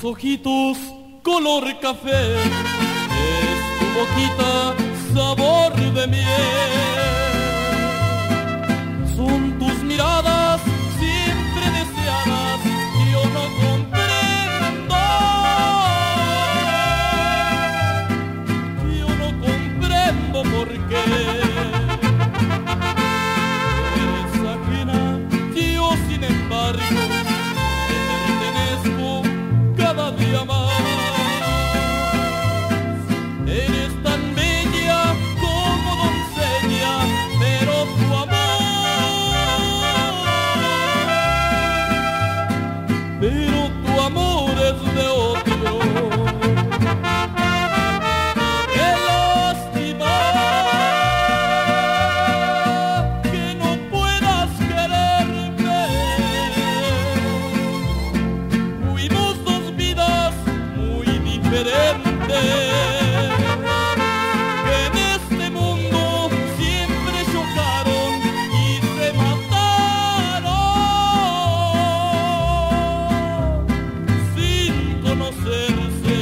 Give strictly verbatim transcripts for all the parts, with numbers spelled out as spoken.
Ojitos color café, es tu boquita sabor de miel. Son tus miradas siempre deseadas, yo no comprendo, yo no comprendo por qué. Eres ajena, yo sin embargo cada día más. Eres tan bella como doncella, pero tu amor, pero tu amor es de otro. Qué lástima que no puedas quererme. Fuimos que en este mundo siempre chocaron y se mataron sin conocerse.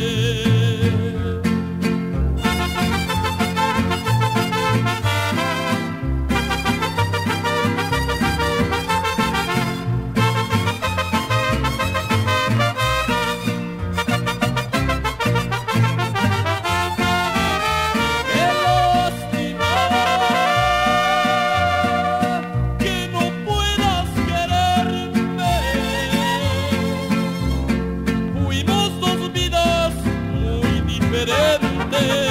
Diferente.